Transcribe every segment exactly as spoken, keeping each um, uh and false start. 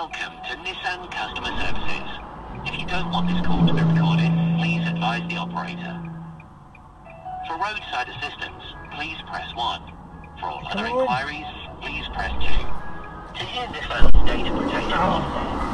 Welcome to Nissan Customer Services. If you don't want this call to be recorded, please advise the operator. For roadside assistance, please press one. For all other inquiries, please press two. To hear this phone's data protection officer.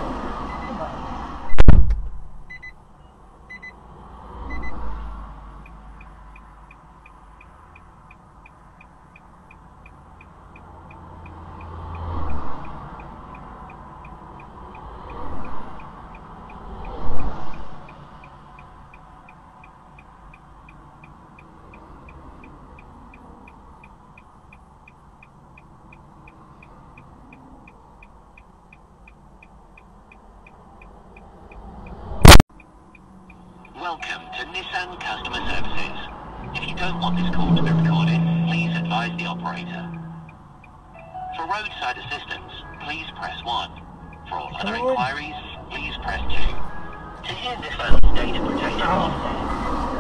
Welcome to Nissan Customer Services. If you don't want this call to be recorded, please advise the operator. For roadside assistance, please press one. For all other inquiries, please press two. To hear this phone's data protection officer.